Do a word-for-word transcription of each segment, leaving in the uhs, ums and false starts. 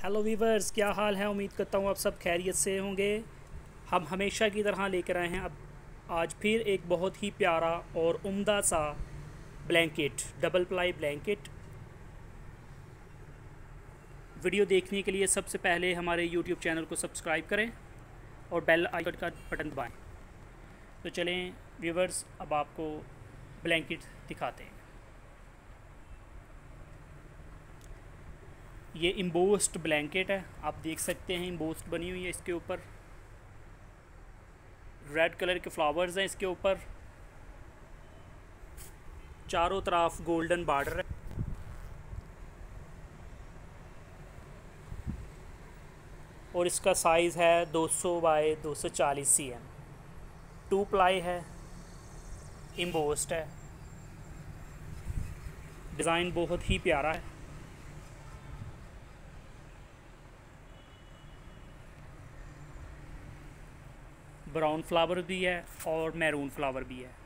Hello viewers, क्या हाल है। उम्मीद करता हूँ आप सब खैरियत से होंगे। हम हमेशा की तरह लेकर आए हैं अब आज फिर एक बहुत ही प्यारा और उम्दा सा blanket, double ply blanket. Video देखने के लिए सबसे पहले हमारे यूट्यूब चैनल को सब्सक्राइब करें और बेल आइकन का बटन दबाएं। तो चलें व्यूवर्स, अब आपको ब्लैंकेट दिखाते हैं। ये इम्बोस्ड ब्लैंकेट है, आप देख सकते हैं इम्बोस्ड बनी हुई है। इसके ऊपर रेड कलर के फ्लावर्स हैं, इसके ऊपर चारों तरफ गोल्डन बॉर्डर है और इसका साइज़ है दो सौ बाय दो सौ चालीस सी एम। टू प्लाई है, इम्बोस्ड है, डिज़ाइन बहुत ही प्यारा है। ब्राउन फ्लावर भी है और मैरून फ्लावर भी है।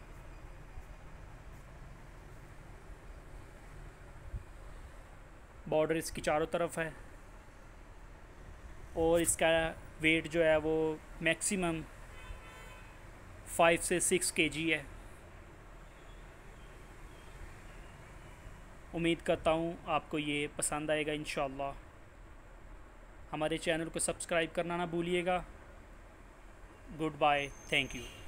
बॉर्डर इसकी चारों तरफ है और इसका वेट जो है वो मैक्सिमम फाइव से सिक्स केजी है। उम्मीद करता हूँ आपको ये पसंद आएगा इंशाल्लाह। हमारे चैनल को सब्सक्राइब करना ना भूलिएगा। Good bye, thank you.